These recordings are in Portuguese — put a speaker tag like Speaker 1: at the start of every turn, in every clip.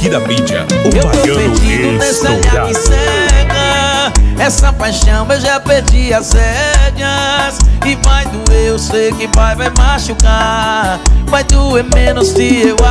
Speaker 1: Eric da mídia, o
Speaker 2: eu tô
Speaker 1: baiano
Speaker 2: perdido nessa olhar que
Speaker 1: estourado.
Speaker 2: cega. Essa paixão eu já perdi as rédeas. E vai doer, eu sei que vai machucar. Vai doer menos se eu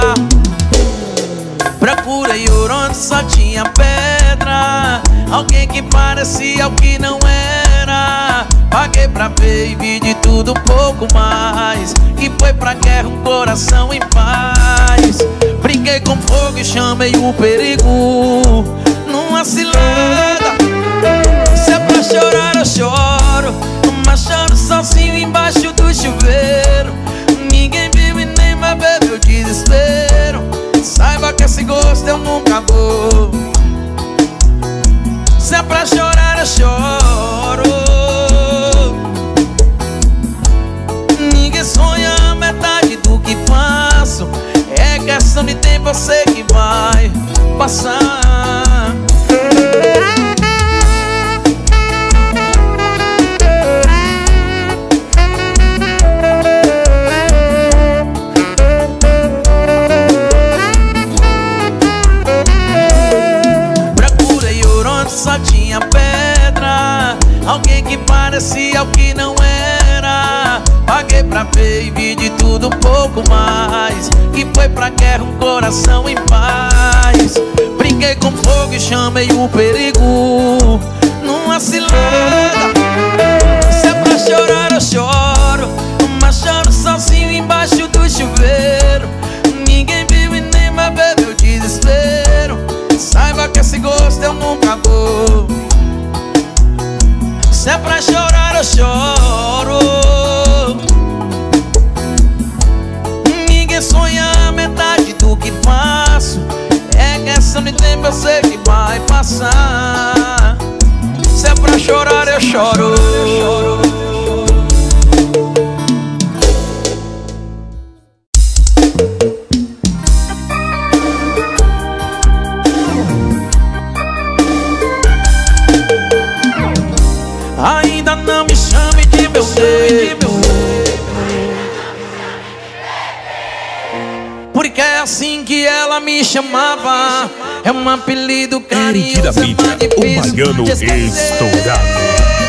Speaker 2: procurei ouro onde só tinha pedra. Alguém que parecia o que não era. Paguei pra ver e vi de tudo um pouco mais. E foi pra guerra um coração em paz. Brinquei com fogo e chamei o perigo numa cilada. Se é pra chorar eu choro, mas choro sozinho embaixo do chuveiro. Ninguém viu e nem vai ver meu desespero. Saiba que esse gosto eu nunca vou. Se é pra chorar eu choro. Ninguém sonha a metade do que faço. É questão de tempo, eu sei que vai passar. Procurei ouro onde só tinha pedra. Alguém que parecia o que não era. Paguei pra ver e vi de tudo um pouco mais. E foi pra guerra um coração em paz. Brinquei com fogo e chamei o perigo numa cilada. Se é pra chorar eu choro, mas choro sozinho embaixo do chuveiro. Ninguém viu e nem vai ver meu desespero. Saiba que esse gosto eu nunca vou. Se é pra chorar eu choro. Ninguém sonha a metade do que faço. É questão de tempo, eu sei que vai passar. Se é pra chorar eu choro. Ainda não me chame de meu nego, porque é assim que ela me chamava. É um apelido
Speaker 1: Eric da
Speaker 2: carinhoso, é
Speaker 1: mídia,
Speaker 2: mais
Speaker 1: o
Speaker 2: difícil
Speaker 1: baiano
Speaker 2: de esquecer.
Speaker 1: estourado.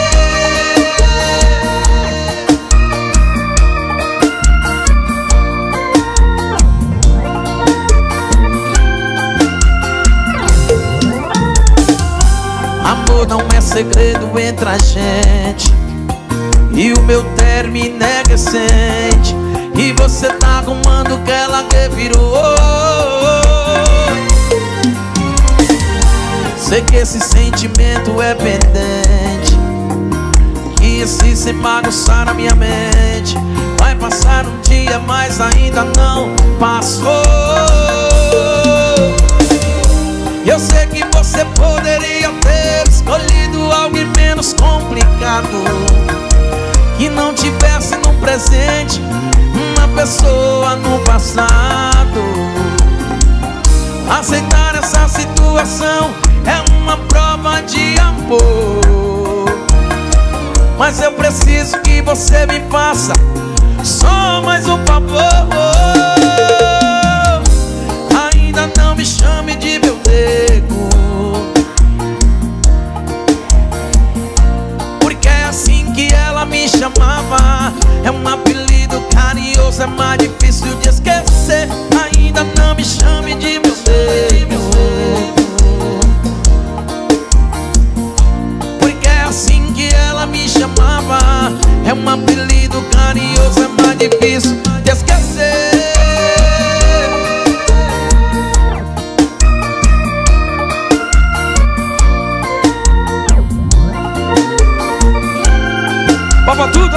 Speaker 2: Amor não é segredo entre a gente, e o meu término é recente. E você tá arrumando que ela revirou. Sei que esse sentimento é pendente, que se sem bagunçar a minha mente. Vai passar um dia, mas ainda não passou. Eu sei que você poderia ter escolhido alguém menos complicado, que não tivesse no presente uma pessoa no passado. Aceitar essa situação é uma prova de amor, mas eu preciso que você me faça só mais um favor. Ainda não me chame de meu nego, porque é assim que ela me chamava. É um apelido carinhoso, é mais difícil de esquecer. Ainda não me chame de meu nego, porque é assim que ela me chamava. É um apelido carinhoso, é mais difícil de esquecer. Papa tudo!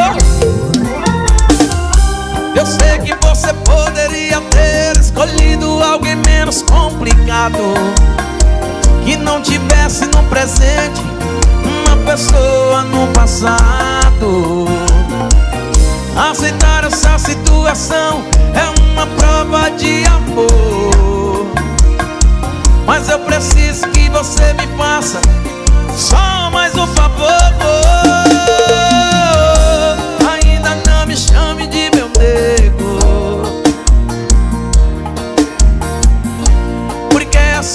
Speaker 2: Eu sei que você poderia ter escolhido alguém menos complicado, que não tivesse no presente uma pessoa no passado. Aceitar essa situação é uma prova de amor, mas eu preciso que você me faça só mais um favor. Ainda não me chame de meu nego, porque é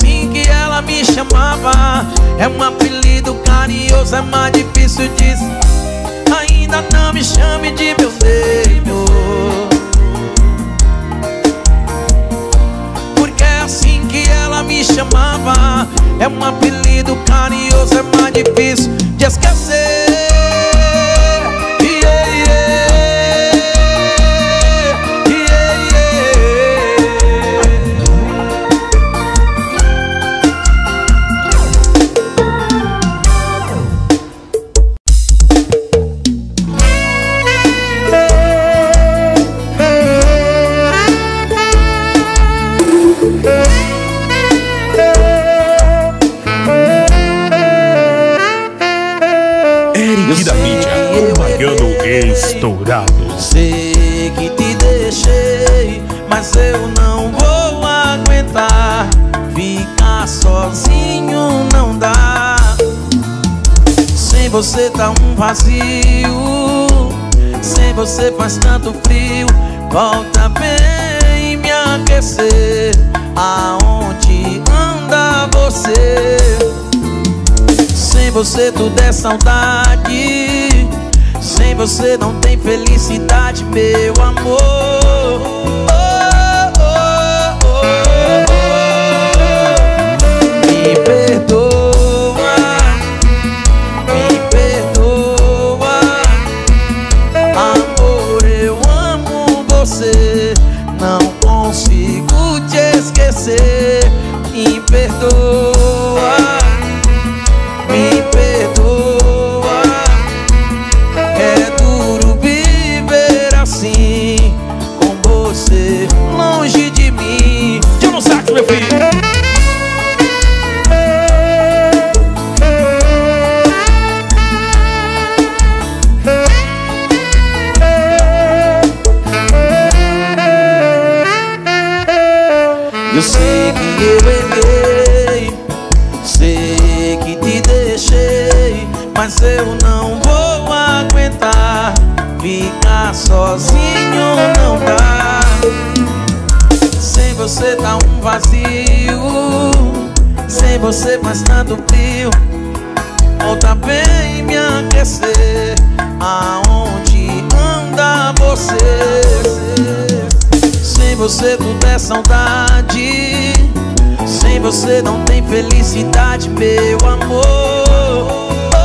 Speaker 2: carinhoso é mais difícil disso. Ainda não me chame de meu nego, porque é assim que ela me chamava. É um apelido carinhoso, é mais difícil de esquecer.
Speaker 1: Eric da mídia, o baiano estourado.
Speaker 2: Sei que te deixei, mas eu não vou aguentar. Ficar sozinho não dá. Sem você tá um vazio, sem você faz tanto frio. Volta bem me aquecer. Aonde anda você? Sem você tudo é saudade. Sem você não tem felicidade, meu amor. Me perdoa, me perdoa. Amor, eu amo você, não consigo te esquecer. Me perdoa, me perdoa. É duro viver assim, com você longe de mim. Tira um saco, meu filho. Eu sei que eu errei, sei que te deixei, mas eu não vou aguentar. Ficar sozinho não dá. Sem você tá um vazio, sem você faz tanto frio. Volta bem me aquecer. Aonde anda você? Sem você tudo é saudade. Sem você não tem felicidade, meu amor.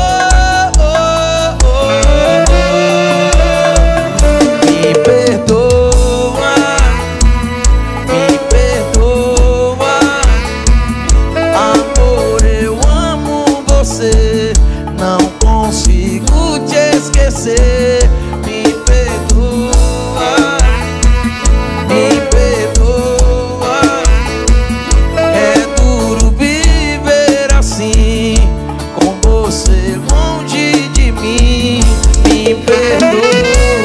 Speaker 2: Me perdoa, me perdoa. Amor, eu amo você, não consigo te esquecer. Me perdoa, me perdoa. É duro viver assim, com você longe de mim. Me perdoa.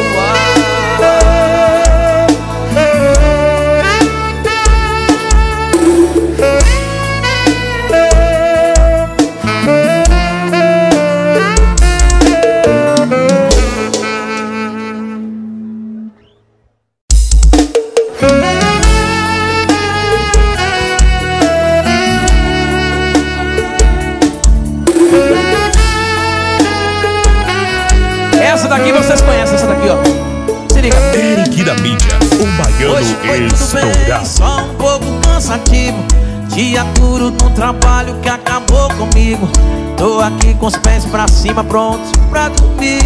Speaker 2: Essa daqui vocês conhecem, essa daqui, ó. Se liga.
Speaker 1: Eric da mídia, o baiano
Speaker 2: Hoje foi tudo bem,
Speaker 1: estourado.
Speaker 2: só um pouco cansativo. Dia duro no trabalho que acabou comigo. Tô aqui com os pés pra cima, prontos pra dormir,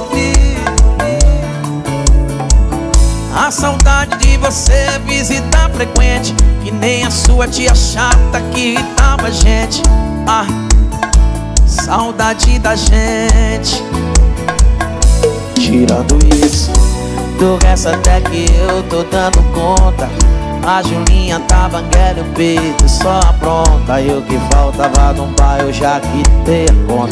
Speaker 2: A saudade de você visita frequente, que nem a sua tia chata que irritava a gente. Ah, saudade da gente. Tirando isso, do resto até que eu tô dando conta. A Julinha tava banguela, o peito só apronta. E o que faltava num bar eu já quitei a conta.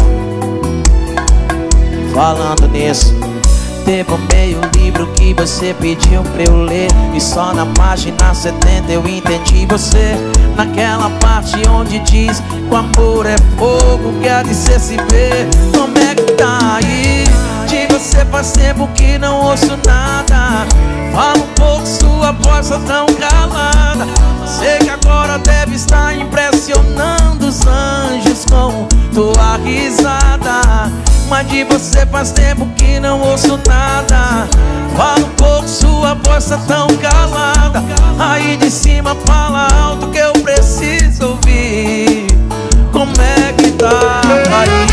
Speaker 2: Falando nisso, teve um meio livro que você pediu pra eu ler, e só na página 70 eu entendi você. Naquela parte onde diz que o amor é fogo, que há de ser se ver. Como é que tá aí? você faz tempo que não ouço nada. Fala um pouco, sua voz tá tão calada. Sei que agora deve estar impressionando os anjos com tua risada. Mas de você faz tempo que não ouço nada. Fala um pouco, sua voz tá tão calada. Aí de cima fala alto que eu preciso ouvir. Como é que tá aí?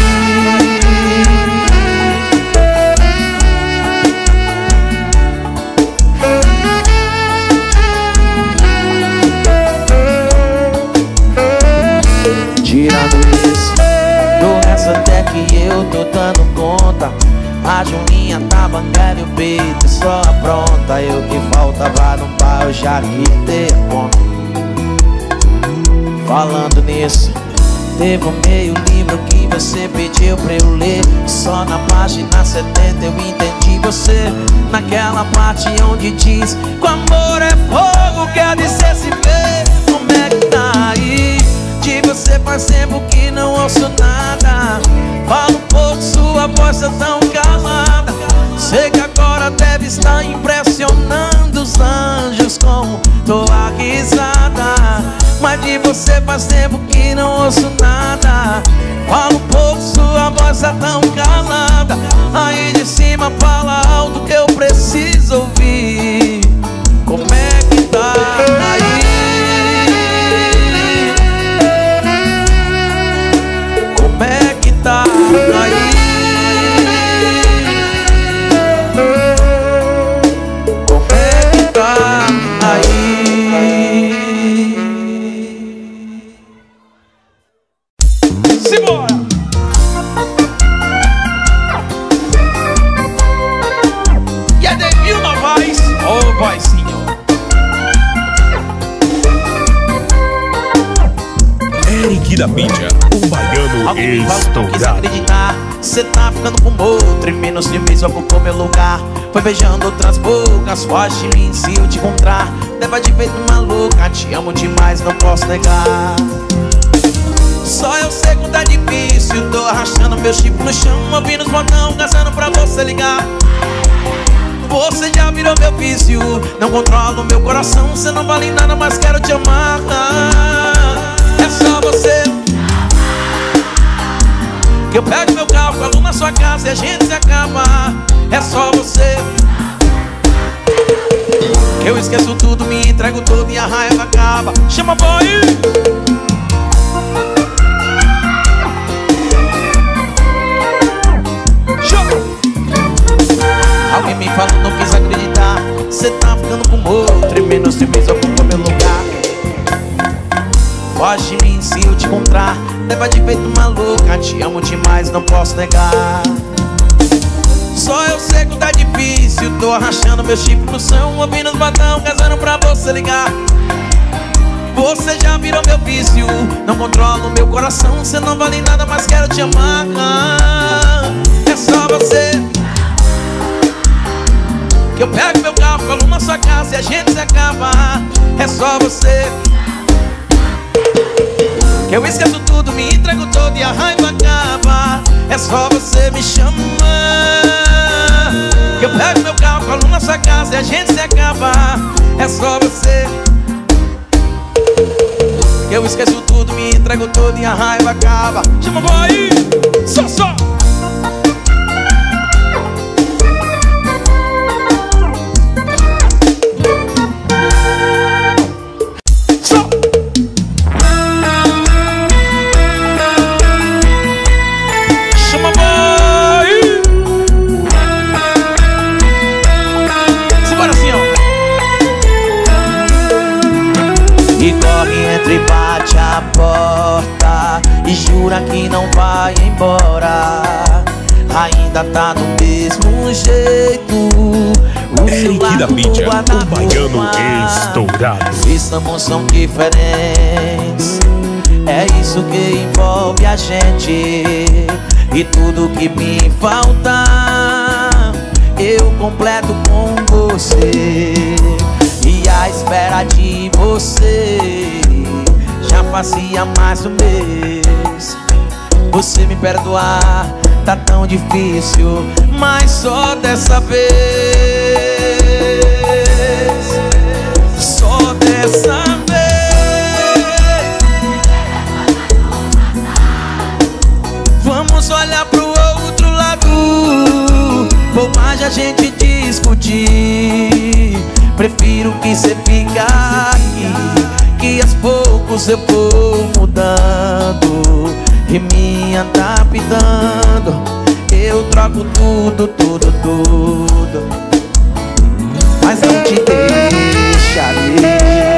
Speaker 2: Tirando isso, do resto até que eu tô dando conta. A joinha tá banguela e o peito só apronta. Eu que faltava no bar, eu já quitei a conta. Falando nisso, teve um meio livro que você pediu pra eu ler. Só na página 70 eu entendi você. Naquela parte onde diz que o amor é fogo, quer dizer se ver. Como é que tá aí? De você faz tempo que não ouço nada. Fala um pouco, sua voz tá tão calada. Sei que agora deve estar impressionando os anjos com tua risada. Mas de você faz tempo que não ouço nada. Fala um pouco, sua voz tá tão calada. Aí de cima fala alto que eu preciso ouvir. Como é que tá aí? Como é que tá aí? Como é que tá aí? Simbora! E é Devil na voz, ô vozinho.
Speaker 1: Eric da mídia, o baiano
Speaker 2: Alguém me falou que não quis
Speaker 1: estourado.
Speaker 2: acreditar. Cê tá ficando com outro e menos de mês ocupou meu lugar. Foi beijando outras bocas, foge de mim se eu te encontrar. Leva de peito maluca, te amo demais, não posso negar. Só eu sei que tá difícil, tô arrastando meu chip no chão, ouvindo os botão, gastando pra você ligar. Você já virou meu vício, não controla o meu coração. Você não vale nada, mas quero te amar. É só você que eu pego meu carro, colo na sua casa e a gente se acaba. É só você que eu esqueço tudo, me entrego todo e a raiva acaba. Chama boy! Alguém me falou, não quis acreditar. Cê tá ficando com outro e menos de mês ocupou meu lugar. Foge de mim se eu te encontrar. Leva de peito maluca, te amo demais, não posso negar. Só eu sei que tá difícil, tô arrastando meu chip no chão, ouvindo os botão, casando pra você ligar. Você já virou meu vício, não controla o meu coração. Você não vale nada, mas quero te amar. É só você que eu pego meu carro, colo na sua casa e a gente se acaba. É só você que eu esqueço tudo, me entrego todo e a raiva acaba. É só você me chamar. Que eu pego meu carro, colo na sua casa e a gente se acaba. É só você que eu esqueço tudo, me entrego todo e a raiva acaba. Chama boy! Só! Só! Chama boy! Simbora assim, ó. E corre, entra e bate a porta e jura que não vai embora. Ainda tá do mesmo jeito. O
Speaker 1: Eric da mídia, o baiano estourado.
Speaker 2: Estamos são diferentes, é isso que envolve a gente. E tudo que me falta eu completo com você. E a espera de você já fazia mais um mês. Você me perdoar tá tão difícil, mas só dessa vez, só dessa vez. Vamos olhar pro outro lado, por mais a gente discutir, prefiro que cê fique aqui, que aos poucos eu vou mudando e me adaptando. Eu troco tudo, tudo, tudo, mas não te deixarei.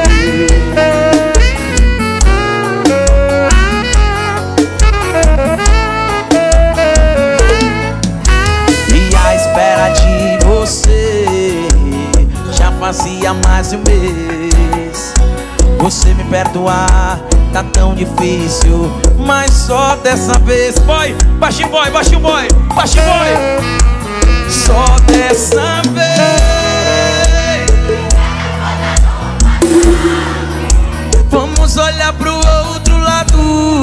Speaker 2: E à espera de você já fazia mais de um mês. Você me perdoar tá tão difícil, mas só dessa vez. Boy, baixinho boy, baixinho boy, baixinho boy. Só dessa vez. Vamos olhar pro outro lado,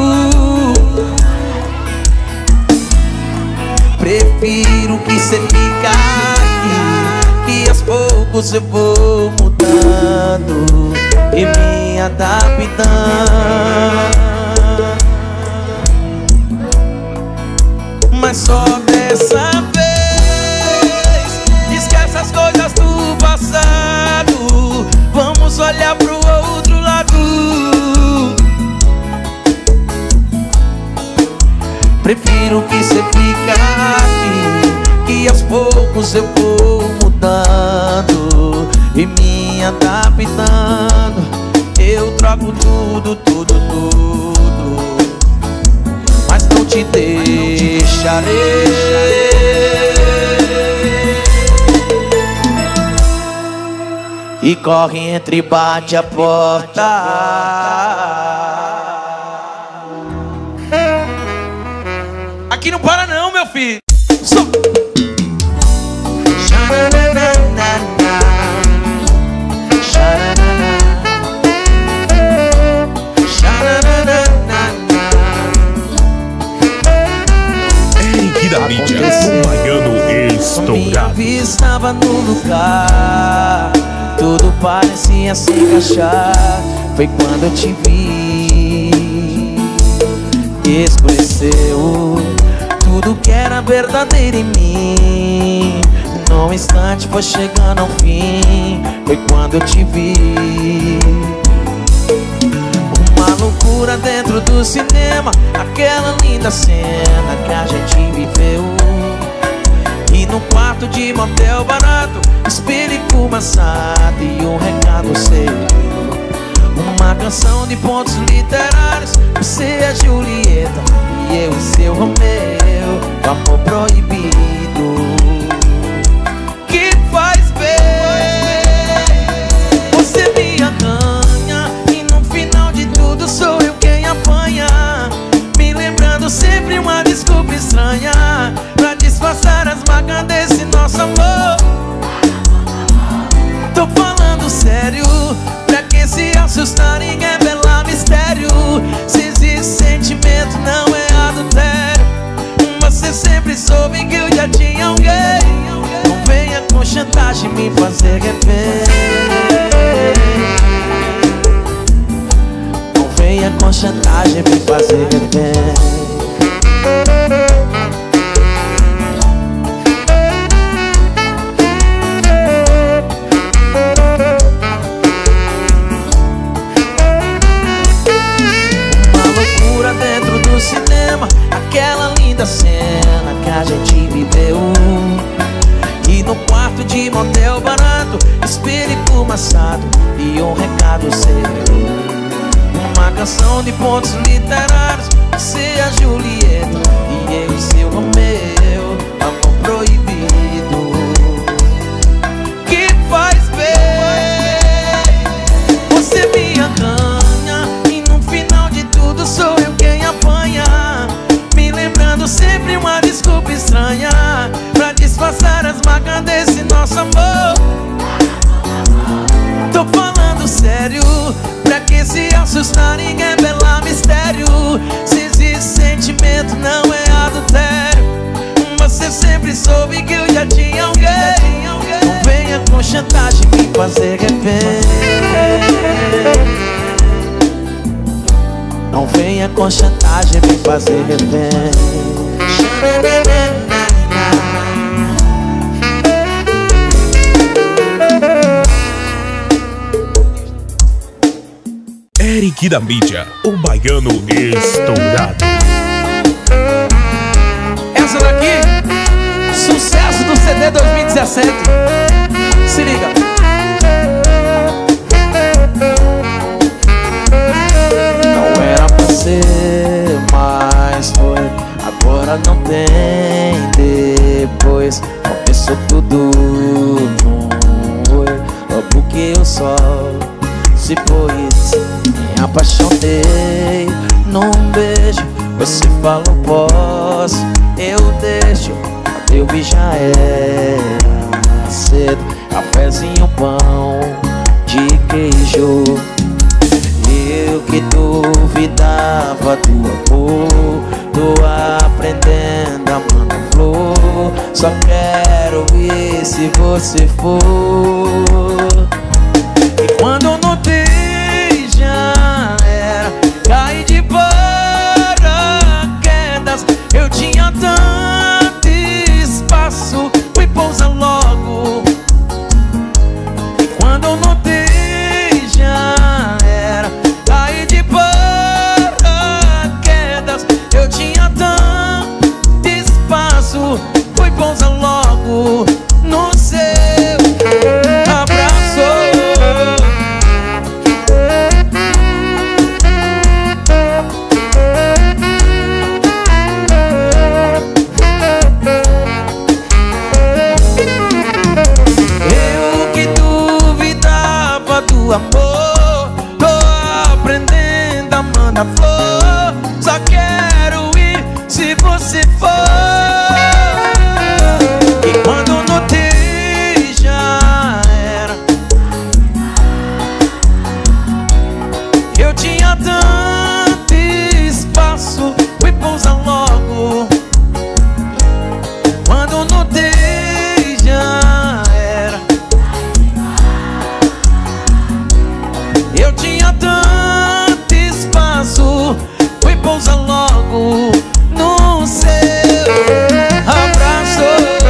Speaker 2: prefiro que cê fique aqui, que aos poucos eu vou mudando e me adaptando. Mas só dessa vez, esquece as coisas do passado, vamos olhar pro outro lado. Prefiro que cê fique aqui, que aos poucos eu vou mudando e me adaptando. Eu troco tudo, tudo, tudo, mas não te deixarei. E corre, entra e bate a porta. Aqui não para não, meu filho. Só.
Speaker 1: Henrique da mídia, o baiano estourado.
Speaker 2: Minha vida estava no lugar, tudo parecia se encaixar. Foi quando eu te vi, escureceu tudo que era verdadeiro em mim. Num instante foi chegando ao fim, foi quando eu te vi. Uma loucura dentro do cinema, aquela linda cena que a gente viveu. E num quarto de motel barato, espelho fumaçado e um recado seu. Uma canção de pontos literários, você é Julieta e eu seu Romeu. O amor proibido que faz bem, você me aganha e no final de tudo sou eu quem apanha, me lembrando sempre uma desculpa estranha pra disfarçar as marcas desse nosso amor. Tô falando sério, pra que se assustar em revelar mistério? Se existe sentimento não é adultério, você sempre soube que eu já tinha alguém. Não venha com chantagem me fazer refém, não venha com chantagem me fazer refém. Cinema, aquela linda cena que a gente viveu. E no quarto de motel barato, espelho fumaçado e um recado seu. Uma canção de pontos literários, você é a Julieta e eu seu Romeu. Amor proibido que faz bem, você me aganha e no final de tudo sou eu quem apanha, me lembrando sempre uma desculpa estranha pra disfarçar as marcas desse nosso amor. Tô falando sério, pra que se assustar em revelar mistério? Se existe sentimento não é adultério, sempre soube que eu já tinha alguém. Não venha com chantagem me fazer refém. Não venha com chantagem me fazer refém.
Speaker 1: Eric da mídia, o baiano estourado.
Speaker 2: Essa daqui, sucesso do CD 2017. Se liga. Não era pra ser, mas foi. Agora não tem depois. Começou tudo no oi. Logo que o sol se pôs, me apaixonei num beijo. Você falou posso, eu deixo. Quando eu vi já era cedo. Cafézinho, pão de queijo. Eu que duvidava do amor, tô aprendendo a mandar flor. Só quero ir se você for. E quando eu notei já era, caí de paraquedas. Eu tinha tanto espaço, fui pousar logo. E quando eu notei já era, caí de paraquedas. Eu tinha tanto espaço, fui pousar logo no seu abraço. Amor, tô aprendendo a mandar flor. Só quero ir se você for. E quando notei já era, eu tinha tanto espaço, fui pousar logo. Quando notei já era, eu tinha tanto espaço, fui pousar logo no seu abraço.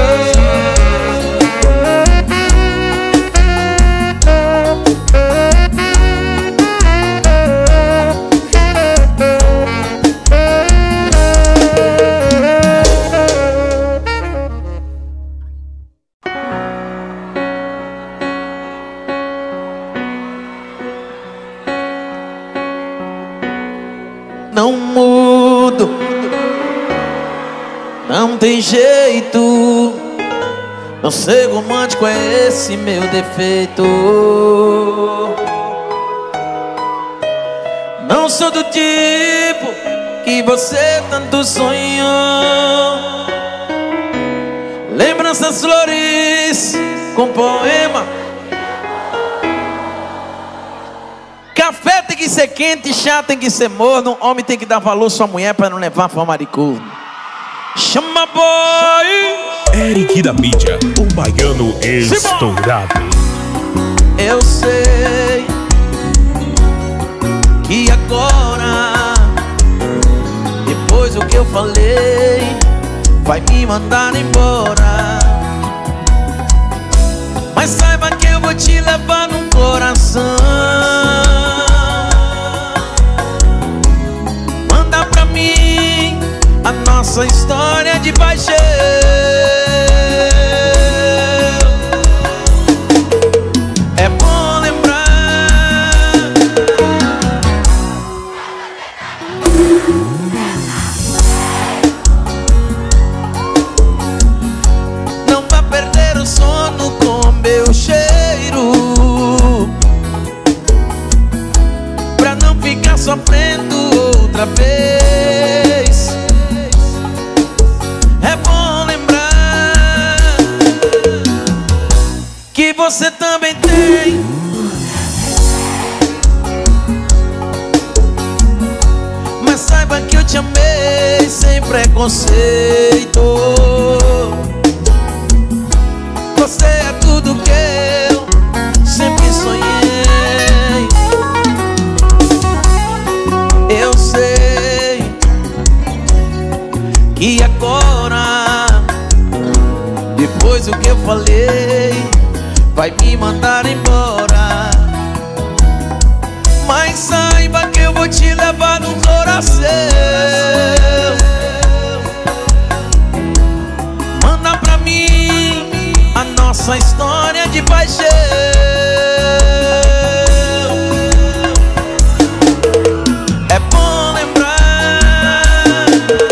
Speaker 2: Não mudo, não tem jeito. Não ser romântico é esse meu defeito. Não sou do tipo que você tanto sonhou. Lembranças, flores com poema. Café tem que ser quente, chá tem que ser morno. Homem tem que dar valor à sua mulher pra não levar fama de corno. Chama boy!
Speaker 1: Eric da mídia, o baiano estourado.
Speaker 2: Eu sei que agora, depois do que eu falei, vai me mandar embora. Mas saiba que eu vou te levar no coração. Manda pra mim a nossa história de paixão. É bom lembrar. Não vá perder o sono com meu cheiro, pra não ficar sofrendo outra vez. É bom lembrar que você também tem mas saiba que eu te amei sem preconceito. falei, vai me mandar embora. Mas saiba que eu vou te levar no coração. Manda pra mim a nossa história de paixão. É bom lembrar.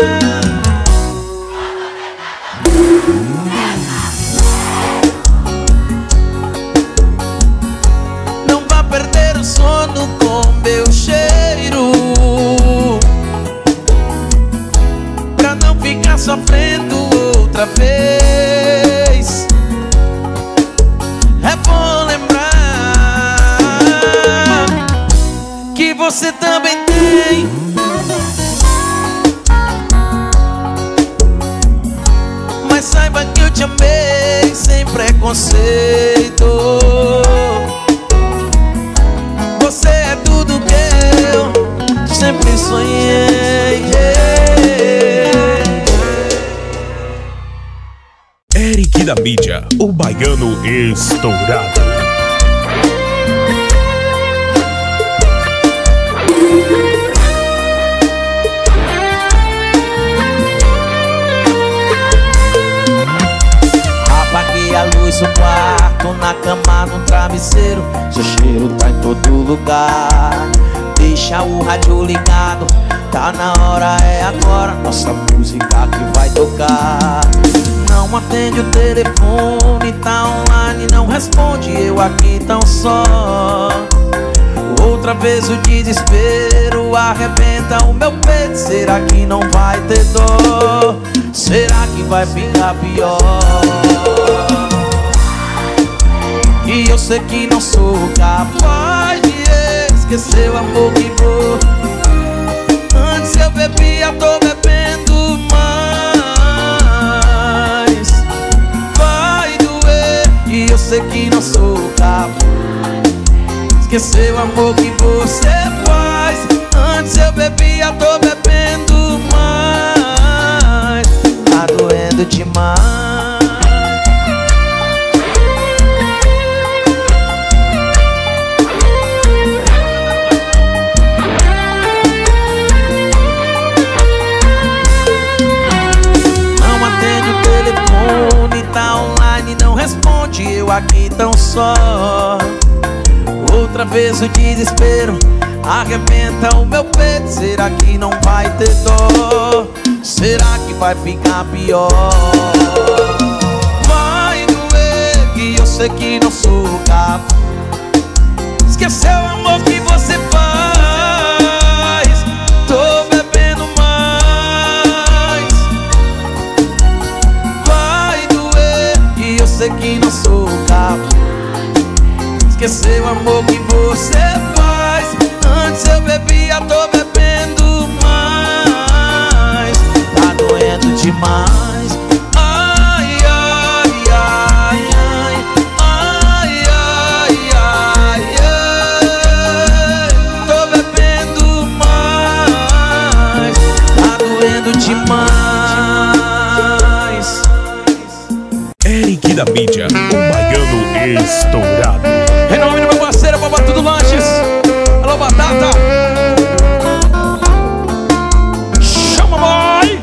Speaker 2: Não vá perder o sono com meu cheiro, pra não ficar sofrendo outra vez. É bom lembrar que você também tem mas saiba que eu te amei sem preconceito. Você é tudo que eu sempre sonhei.
Speaker 1: Eric da mídia, o baiano estourado.
Speaker 2: Apaguei a luz do quarto, na cama, no travesseiro. Seu cheiro tá em todo lugar. Deixa o rádio ligado, tá na hora, é agora. Nossa música que vai tocar. Não atende o telefone, tá online, não responde. Eu aqui tão só. Outra vez o desespero arrebenta o meu peito. Será que não vai ter dor? Será que vai ficar pior? E eu sei que não sou capaz de esquecer o amor que vou. Antes eu bebia, tô bebendo mais. Vai doer. E eu sei que não sou capaz de esquecer o amor que você faz. Antes eu bebia, tô bebendo mais. Tá doendo demais. Tá online, não responde, eu aqui tão só. Outra vez o desespero arrebenta o meu peito. Será que não vai ter dor? Será que vai ficar pior? Vai doer, e eu sei que não sou capaz. Esqueceu o amor que você faz. Tô bebendo mais. Vai doer, e eu sei que não sou capaz. Esqueceu o amor que você faz. Antes eu bebia, tô bebendo mais. Tá doendo demais. Ai, ai, ai, ai. Ai, ai, ai, ai. Tô bebendo mais. Tá doendo demais.
Speaker 1: Eric da mídia, o baiano estourado.
Speaker 2: Em nome do meu parceiro, Babato do Lanches. Alô, Batata. Chama, boy.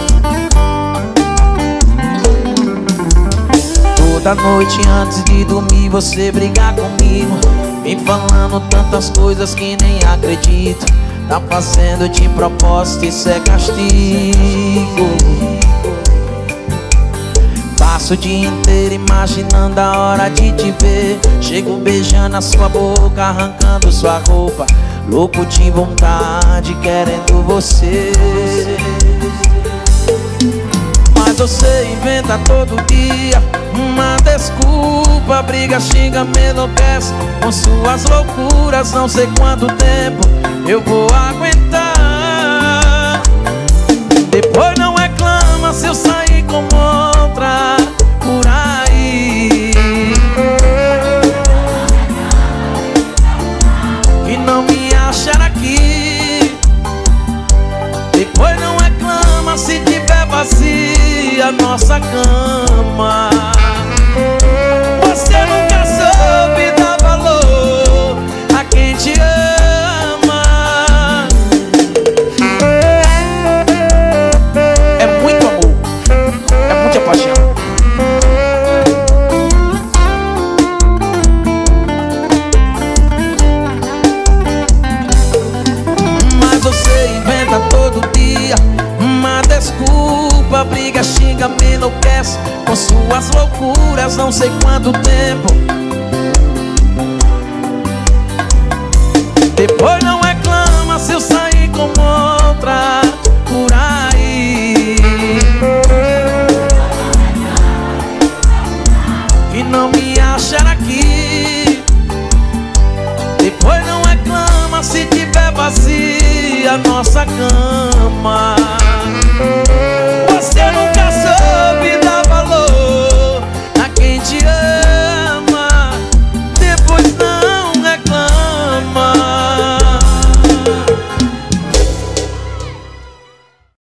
Speaker 2: Toda noite antes de dormir você brigar comigo, vem falando tantas coisas que nem acredito. Tá fazendo de propósito, isso é castigo. Passo o dia inteiro imaginando a hora de te ver. Chego beijando a sua boca, arrancando sua roupa. Louco de vontade, querendo você. Mas você inventa todo dia uma desculpa. Briga, xinga, me enlouquece com suas loucuras. Não sei quanto tempo eu vou aguentar. Depois não reclama se eu sair com outra por aí. E não me achar aqui. Depois não reclama se tiver vazia a nossa cama. não sei quanto tempo. Depois não reclama se eu sair com outra por aí. E não me achar aqui. Depois não reclama se tiver vazia a nossa cama.